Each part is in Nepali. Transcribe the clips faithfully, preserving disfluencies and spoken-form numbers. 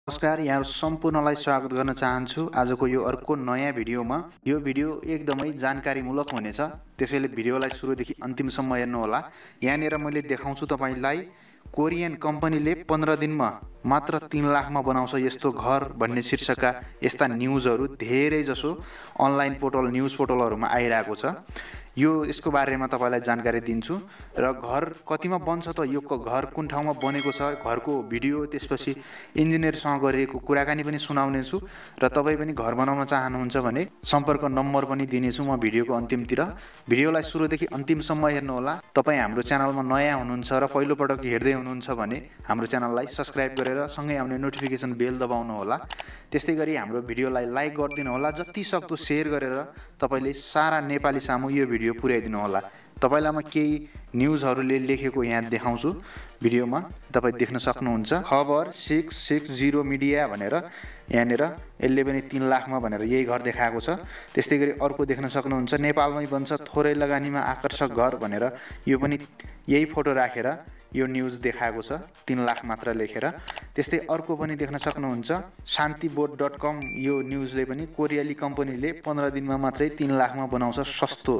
नमस्कार, यहाँ सम्पूर्णलाई स्वागत गर्न चाहन्छु आजको यो अर्को नयाँ भिडियोमा। यो भिडियो एकदमै जानकारीमूलक हुनेछ, त्यसैले भिडियोलाई सुरुदेखि अन्तिमसम्म हेर्नुहोला। यहाँनिर मैले देखाउँछु तपाईलाई कोरियन कम्पनीले पन्ध्र दिनमा मात्र तीन लाखमा बनाउँछ यस्तो घर भन्ने शीर्षकका यस्ता न्युजहरू धेरै जसो अनलाइन पोर्टल न्युज पोर्टलहरूमा आइरहेको छ। यो यसको बारेमा तपाईलाई जानकारी दिन्छु र घर कतिमा बन्छ त, यो घर कुन ठाउँमा बनेको छ, घरको भिडियो, त्यसपछि इन्जिनियरसँग गरिएको कुराकानी पनि सुनाउने छु र तपाईँ पनि घर बनाउन चाहनुहुन्छ भने सम्पर्क नम्बर पनि दिनेछु म भिडियोको अन्तिमतिर। भिडियोलाई सुरुदेखि अन्तिमसम्म हेर्नुहोला। तपाईँ हाम्रो च्यानलमा नयाँ हुनुहुन्छ र पहिलोपटक हेर्दै हुनुहुन्छ भने हाम्रो च्यानललाई सब्स्क्राइब गरेर सँगै आउने नोटिफिकेसन बेल दबाउनु होला। त्यस्तै गरी हाम्रो भिडियोलाई लाइक गरिदिनु होला, जति सक्दो सेयर गरेर तपाईले सारा नेपाली सामु यो भिडियो पुर्याइदिनु होला। तपाईलाई म केही न्युजहरूले लेखेको यहाँ देखाउँछु भिडियोमा, तपाईँ देख्न सक्नुहुन्छ। खबर सिक्स सिक्स जिरो मिडिया भनेर यहाँनिर यसले पनि तीन लाखमा भनेर यही घर देखाएको छ। त्यस्तै गरी अर्को देख्न सक्नुहुन्छ, नेपालमै बन्छ थोरै लगानीमा आकर्षक घर भनेर यो पनि यही फोटो राखेर यो न्युज देखाएको छ, तीन लाख मात्र लेखेर। त्यस्तै अर्को पनि देख्न सक्नुहुन्छ, शान्तिबोट डट कम यो न्युजले पनि कोरियाली कम्पनीले पन्ध्र दिनमा मात्रै तीन लाखमा बनाउँछ सस्तो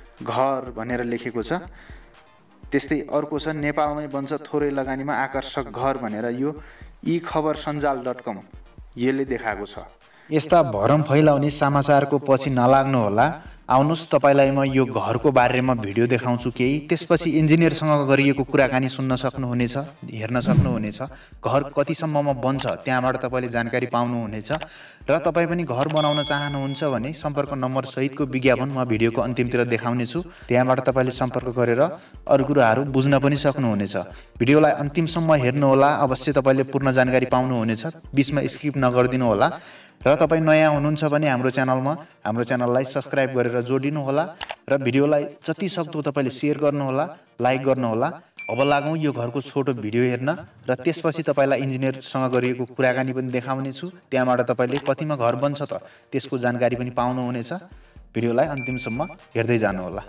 घर भनेर लेखेको छ। त्यस्तै अर्को छ, नेपालमै बन्छ थोरै लगानीमा आकर्षक घर भनेर यो ई खबर सञ्जाल डट कम यसले देखाएको छ। यस्ता भरम फैलाउने समाचारको पछि नलाग्नु होला। आउनुहोस्, तपाईँलाई म यो घरको बारेमा भिडियो देखाउँछु केही, त्यसपछि इन्जिनियरसँग गरिएको कुराकानी सुन्न सक्नुहुनेछ, हेर्न सक्नुहुनेछ। घर कतिसम्ममा बन्छ त्यहाँबाट तपाईँले जानकारी पाउनुहुनेछ र तपाईँ पनि घर बनाउन चाहनुहुन्छ भने सम्पर्क नम्बर सहितको विज्ञापन म भिडियोको अन्तिमतिर देखाउने छु, त्यहाँबाट तपाईँले सम्पर्क गरेर अरू कुराहरू बुझ्न पनि सक्नुहुनेछ। भिडियोलाई अन्तिमसम्म हेर्नुहोला, अवश्य तपाईँले पूर्ण जानकारी पाउनुहुनेछ, बिचमा स्किप नगरिदिनु होला। र तपाईँ नयाँ हुनुहुन्छ भने हाम्रो च्यानलमा हाम्रो च्यानललाई सब्स्क्राइब गरेर जोडिनु होला र भिडियोलाई जति सक्दो तपाईँले सेयर गर्नुहोला, लाइक गर्नुहोला। अब लागौँ यो घरको छोटो भिडियो हेर्न र त्यसपछि तपाईँलाई इन्जिनियरसँग गरिएको कुराकानी पनि देखाउने छु, त्यहाँबाट तपाईँले कतिमा घर बन्छ त त्यसको जानकारी पनि पाउनुहुनेछ। भिडियोलाई अन्तिमसम्म हेर्दै जानुहोला।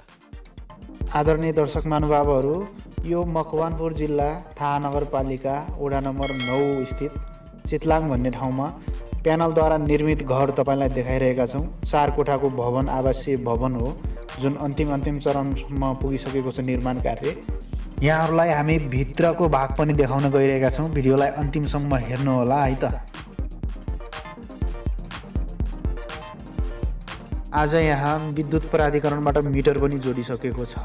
आदरणीय दर्शक महानुभावहरू, यो मकवानपुर जिल्ला थाहा नगरपालिका वडा नम्बर नौ स्थित चितलाङ भन्ने ठाउँमा प्यानलद्वारा निर्मित घर तपाईँलाई देखाइरहेका छौँ। चार कोठाको भवन आवासीय भवन हो, जुन अन्तिम अन्तिम चरणमा पुगिसकेको छ निर्माण कार्य। यहाँहरूलाई हामी भित्रको भाग पनि देखाउन गइरहेका छौँ, भिडियोलाई अन्तिमसम्म हेर्नुहोला है त। आज यहाँ विद्युत प्राधिकरणबाट मिटर पनि जोडिसकेको छ।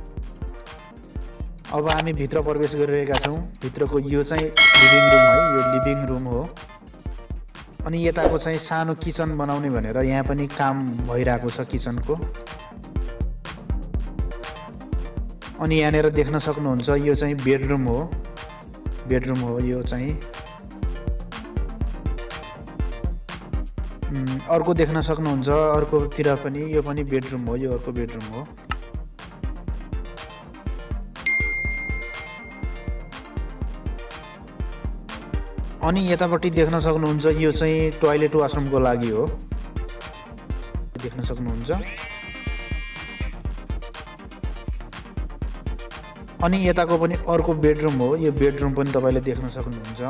अब हामी भित्र प्रवेश गरिरहेका छौँ। भित्रको यो चाहिँ लिभिङ रुम है, यो लिभिङ रुम हो। अनि यताको चाहिँ सानो किचन बनाउने भनेर यहाँ पनि काम भइरहेको छ किचनको। अनि यहाँनिर देख्न सक्नुहुन्छ, यो चाहिँ बेडरुम हो, बेडरुम हो यो चाहिँ। अर्को देख्न सक्नुहुन्छ, अर्कोतिर पनि यो पनि बेडरुम हो, यो अर्को बेडरुम हो। अनि यतापट्टि देख्न सक्नुहुन्छ, यो चाहिँ टोयलेट वासरुमको लागि हो, देख्न सक्नुहुन्छ। अनि यताको पनि अर्को बेडरुम हो, यो बेडरुम पनि तपाईँले देख्न सक्नुहुन्छ।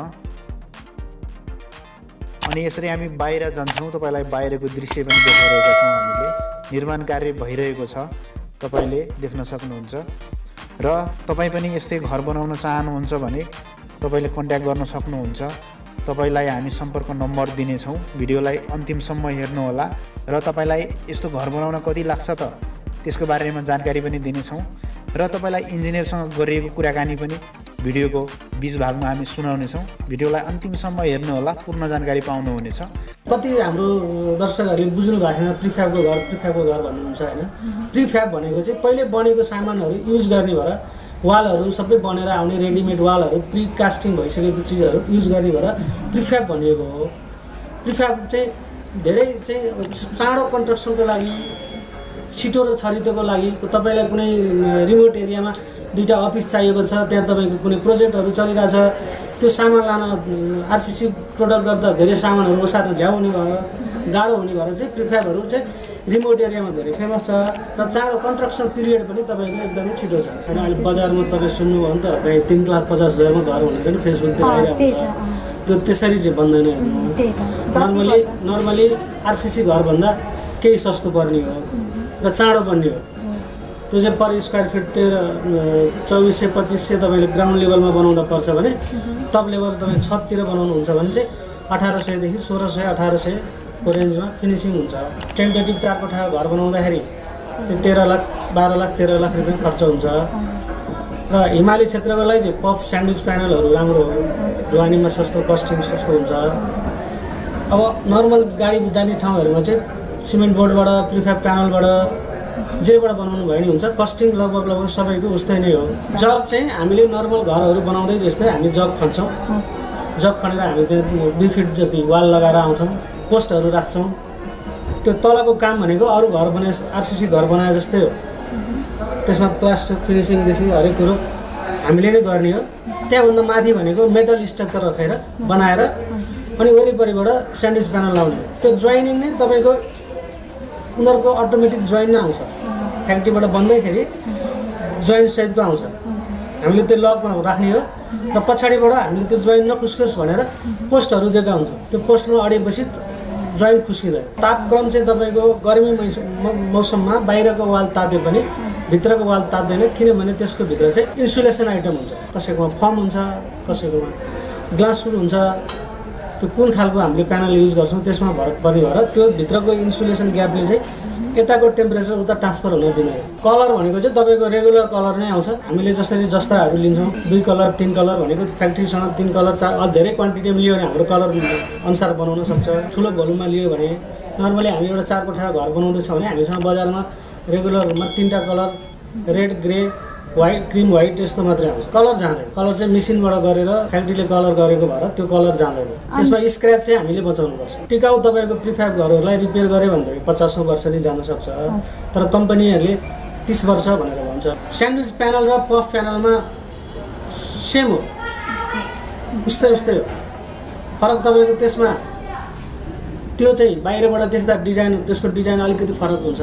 अनि यसरी हामी बाहिर जान्छौँ, तपाईँलाई बाहिरको दृश्य पनि देखाइरहेका छौँ हामीले। निर्माण कार्य भइरहेको छ, तपाईँले देख्न सक्नुहुन्छ। र तपाईँ पनि यस्तै घर बनाउन चाहनुहुन्छ भने तपाईँले कन्ट्याक्ट गर्न सक्नुहुन्छ। तपाईँलाई हामी सम्पर्क नम्बर दिनेछौँ, भिडियोलाई अन्तिमसम्म हेर्नुहोला। र तपाईँलाई यस्तो घर बनाउन कति लाग्छ त त्यसको बारेमा जानकारी पनि दिनेछौँ र तपाईँलाई इन्जिनियरसँग गरिएको कुराकानी पनि भिडियोको बिच भागमा हामी सुनाउनेछौँ। भिडियोलाई अन्तिमसम्म हेर्नुहोला, पूर्ण जानकारी पाउनुहुनेछ। कति हाम्रो दर्शकहरूले बुझ्नु भएको छैन प्रिफ्याबको घर प्रिफ्याबको घर भन्नुहुन्छ होइन। प्रिफ्याब भनेको चाहिँ पहिले बनेको सामानहरू युज गर्ने भएर, वालहरू सबै बनेर आउने रेडिमेड वालहरू प्रि कास्टिङ भइसकेको चिजहरू युज गर्ने भएर प्रिफ्याब भनिएको हो। प्रिफ्याब चाहिँ धेरै चाहिँ चाँडो कन्स्ट्रक्सनको लागि, छिटो र छरितोको लागि, तपाईँलाई कुनै रिमोट एरियामा दुईवटा अफिस चाहिएको छ, त्यहाँ तपाईँको कुनै प्रोजेक्टहरू चलिरहेछ, त्यो सामान लान आरसिसी प्रडक्ट गर्दा धेरै सामानहरू ओसार्न झ्याउ हुने भयो, गाह्रो हुने भएर चाहिँ प्रिफ्याबहरू चाहिँ रिमोट एरियामा धेरै फेमस छ र चाँडो कन्स्ट्रक्सन पिरियड पनि तपाईँको एकदमै छिटो छ। होइन अहिले बजारमा तपाईँ सुन्नुभयो भने त कहीँ तिन लाख पचास हजारमा घर भनेर पनि फेसबुकतिर आइरहेको छ। त्यो त्यसरी चाहिँ बन्दैन हेर्नु नर्मली नर्मली आरसिसी घरभन्दा केही सस्तो पर्ने हो र चाँडो बन्ने हो त्यो चाहिँ पर स्क्वायर फिट तेह्र चौबिस सय पच्चिस सय तपाईँले ग्राउन्ड लेभलमा बनाउँदा पर्छ भने टप लेभल तपाईँ छततिर बनाउनुहुन्छ भने चाहिँ अठार सयदेखि सोह्र सय अठार सयको रेन्जमा फिनिसिङ हुन्छ टेन्टेटिभ चार कोठाको घर बनाउँदाखेरि त्यो तेह्र लाख बाह्र लाख तेह्र लाख रुपियाँ खर्च हुन्छ र हिमाली क्षेत्रको लागि चाहिँ पफ स्यान्डविच प्यानलहरू राम्रो हो ढुवानीमा सस्तो कस्टिङ सस्तो हुन्छ अब नर्मल गाडी जाने ठाउँहरूमा चाहिँ सिमेन्ट बोर्डबाट प्रिफ्याब प्यानलबाट जेबाट बनाउनु भयो नि हुन्छ कस्टिङ लगभग लगभग सबैको उस्तै नै हो जग चाहिँ हामीले नर्मल घरहरू बनाउँदै जस्तै हामी जग खन्छौँ जग खनेर हामी त्यहाँ दुई फिट जति वाल लगाएर आउँछौँ पोस्टहरू राख्छौँ त्यो तलको काम भनेको अरू घर बनाए आरसिसी घर बनाए जस्तै हो त्यसमा प्लास्टर फिनिसिङदेखि हरेक कुरो हामीले नै गर्ने हो त्यहाँभन्दा माथि भनेको मेटल स्ट्रक्चर राखेर बनाएर अनि वरिपरिबाट स्यान्डविच प्यानल लाउने त्यो जोइनिङ नै तपाईँको उनीहरूको अटोमेटिक जोइन नै आउँछ फ्याक्ट्रीबाट बन्दैखेरि जोइन सहितको आउँछ हामीले त्यो लगमा राख्ने हो र पछाडिबाट हामीले त्यो जोइन नखुस्कोस् भनेर पोस्टहरू दिएका हुन्छ त्यो पोस्टमा अडेपछि जोइन खुस्किँदैन तापक्रम चाहिँ तपाईँको गर्मी मौसममा बाहिरको वाल ताते पनि भित्रको वाल तात्दैन किनभने त्यसको भित्र चाहिँ इन्सुलेसन आइटम हुन्छ कसैकोमा फर्म हुन्छ कसैकोमा ग्लासफुल हुन्छ त्यो कुन खालको हामीले प्यानल युज गर्छौँ त्यसमा फरक पर्ने भएर त्यो भित्रको इन्सुलेसन ग्यापले चाहिँ यताको टेम्परेचर उता ट्रान्सफर हुन दिँदैन कलर भनेको चाहिँ तपाईँको रेगुलर कलर नै आउँछ हामीले जसरी जस्ताहरू लिन्छौँ दुई कलर तिन कलर भनेको फ्याक्ट्रीसँग तिन कलर चार अझ धेरै क्वान्टिटीमा लियो भने हाम्रो कलर अनुसार बनाउन सक्छ ठुलो भोल्युममा लियो भने नर्मली हामी एउटा चार कोठाको घर बनाउँदैछौँ भने हामीसँग बजारमा रेगुलरमा तिनवटा colour red grey white cream white यस्तो मात्रै आउँछ कलर जाँदैन कलर चाहिँ मेसिनबाट गरेर फ्याक्ट्रीले कलर गरेको भएर त्यो कलर जाँदैन त्यसमा स्क्रैच चाहिँ हामीले बचाउनुपर्छ टिकाउ तपाईँको प्रिफ्याब घरहरूलाई रिपेयर गऱ्यो भनेदेखि पचासौँ वर्ष नै जान सक्छ तर कम्पनीहरूले तिस वर्ष भनेर भन्छ स्यान्डविच प्यानल र पफ प्यानलमा सेम हो उस्तै उस्तै हो फरक तपाईँको त्यसमा त्यो चाहिँ बाहिरबाट देख्दा डिजाइन त्यसको डिजाइन अलिकति फरक हुन्छ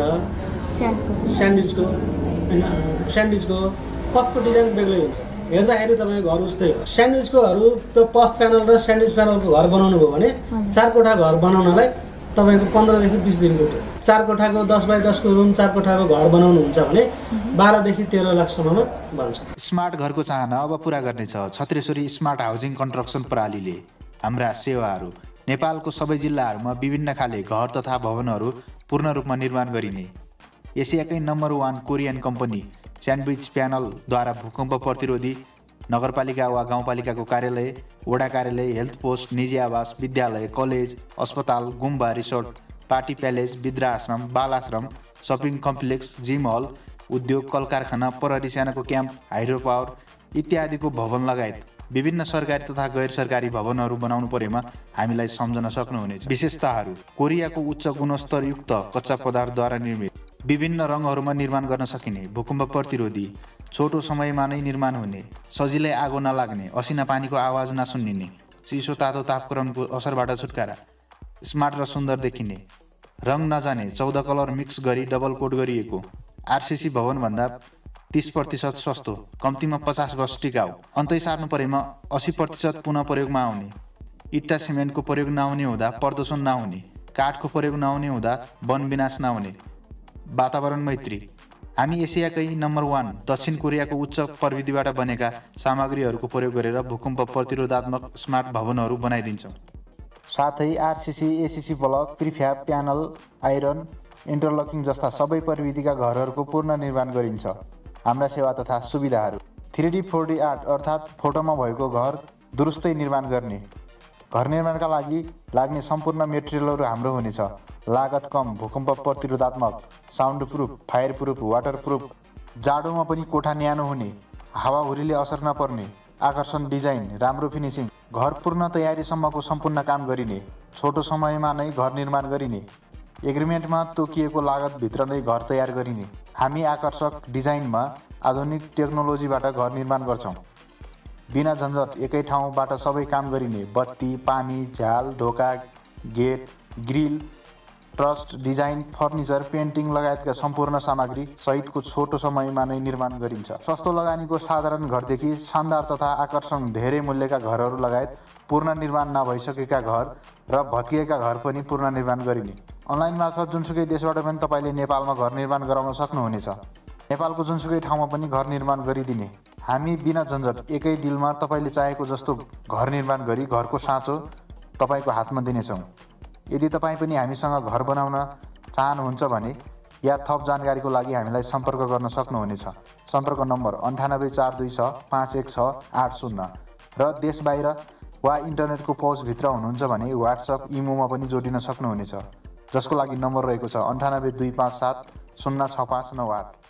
स्यान्डविचको होइन स्यान्डविचको पफको डिजाइन बेग्लै हुन्छ हेर्दाखेरि तपाईँको घर उस्तै हो स्यान्डविचकोहरू त्यो पफ प्यानल र स्यान्डविच प्यानलको घर बनाउनु भयो भने चार कोठा घर बनाउनलाई तपाईँको पन्ध्रदेखि बिस दिन लुट्यो चार कोठाको दस बाई दसको रुम चार कोठाको घर बनाउनुहुन्छ भने बाह्रदेखि तेह्र लाखसम्ममा भन्छ स्मार्ट घरको चाहना अब पुरा गर्नेछ छत्रेश्वरी स्मार्ट हाउसिङ कन्स्ट्रक्सन प्रणालीले हाम्रा सेवाहरू नेपालको सबै जिल्लाहरूमा विभिन्न खाले घर तथा भवनहरू पूर्ण रूपमा निर्माण गरिने एसियाकै number one Korean company sandwich प्यानलद्वारा भूकम्प प्रतिरोधी नगरपालिका वा गाउँपालिकाको कार्यालय वडा कार्यालय हेल्थ पोस्ट निजी आवास विद्यालय कलेज अस्पताल गुम्बा रिसोर्ट पार्टी प्यालेस वृद्धाश्रम बालाश्रम सपिङ कम्प्लेक्स जिम हल उद्योग कल कारखाना प्रहरी सेनाको क्याम्प हाइड्रो पावर इत्यादिको भवन लगायत विभिन्न सरकारी तथा गैर सरकारी भवनहरू बनाउनु परेमा हामीलाई सम्झन सक्नुहुनेछ विशेषताहरू कोरियाको उच्च गुणस्तरयुक्त कच्चा पदार्थद्वारा निर्मित विभिन्न रङहरूमा निर्माण गर्न सकिने भूकम्प प्रतिरोधी छोटो समयमा नै निर्माण हुने सजिलै आगो नलाग्ने असिना पानीको आवाज नसुन्निने चिसो तातो तापक्रमको असरबाट छुटकारा स्मार्ट र सुन्दर देखिने रङ नजाने चौध कलर मिक्स गरी डबल कोट गरिएको आरसिसी भवनभन्दा तीस प्रतिशत सस्तो कम्तीमा पचास वर्ष टिकाउ अन्तै सार्नु परेमा अस्सी प्रतिशत पुनः प्रयोगमा आउने इट्टा सिमेन्टको प्रयोग नहुने हुँदा प्रदूषण नहुने काठको प्रयोग नहुने हुँदा वन विनाश नहुने वातावरण मैत्री हामी एसियाकै नम्बर वान दक्षिण कोरियाको उच्च प्रविधिबाट बनेका सामग्रीहरूको प्रयोग गरेर भूकम्प प्रतिरोधात्मक स्मार्ट भवनहरू बनाइदिन्छौँ साथै RCC ACC block prefab panel iron interlocking जस्ता सबै प्रविधिका घरहरूको पूर्ण निर्माण गरिन्छ हाम्रा सेवा तथा सुविधाहरू three D four D art अर्थात् फोटोमा भएको घर दुरुस्तै निर्माण गर्ने घर निर्माणका लागि लाग्ने सम्पूर्ण मेटेरियलहरू हाम्रो हुनेछ लागत कम भूकम्प प्रतिरोधात्मक soundproof fireproof waterproof जाडोमा पनि कोठा न्यानो हुने हावाहुरीले असर नपर्ने आकर्षण डिजाइन राम्रो फिनिसिङ घर पूर्ण तयारीसम्मको सम्पूर्ण काम गरिने छोटो समयमा नै घर निर्माण गरिने एग्रिमेन्टमा तोकिएको लागतभित्र नै घर तयार गरिने हामी आकर्षक डिजाइनमा आधुनिक टेक्नोलोजीबाट घर निर्माण गर्छौँ बिना झन्झट एकै ठाउँबाट सबै काम गरिने बत्ती पानी झ्याल ढोका gate grill trust, design, furniture, painting लगायतका सम्पूर्ण सामग्री सहितको छोटो समयमा नै निर्माण गरिन्छ। सस्तो लगानीको साधारण घरदेखि शानदार तथा आकर्षक धेरै मूल्यका घरहरू लगायत पूर्ण निर्माण नभइसकेका घर र भत्किएका घर पनि पूर्ण निर्माण गरिने। अनलाइन मार्फत जुनसुकै देशबाट पनि तपाईँले नेपालमा घर निर्माण गराउन सक्नुहुनेछ। नेपालको जुनसुकै ठाउँमा पनि घर निर्माण गरिदिने। हामी बिना झन्झट एकै डिलमा तपाईँले चाहेको जस्तो घर निर्माण गरी घरको साँचो तपाईँको हातमा दिनेछौँ। यदि तपाईँ पनि हामीसँग घर बनाउन चाहनुहुन्छ भने या थप जानकारीको लागि हामीलाई सम्पर्क गर्न सक्नुहुनेछ। सम्पर्क नम्बर अन्ठानब्बे चार दुई छ पाँच एक छ आठ शून्य र देश बाहिर वा इन्टरनेटको पहुँचभित्र हुनुहुन्छ भने व्हाट्सएप, इमोमा पनि जोडिन सक्नुहुनेछ, जसको लागि नम्बर रहेको छ अन्ठानब्बे दुई पाँच सात शून्य छ पाँच नौ आठ।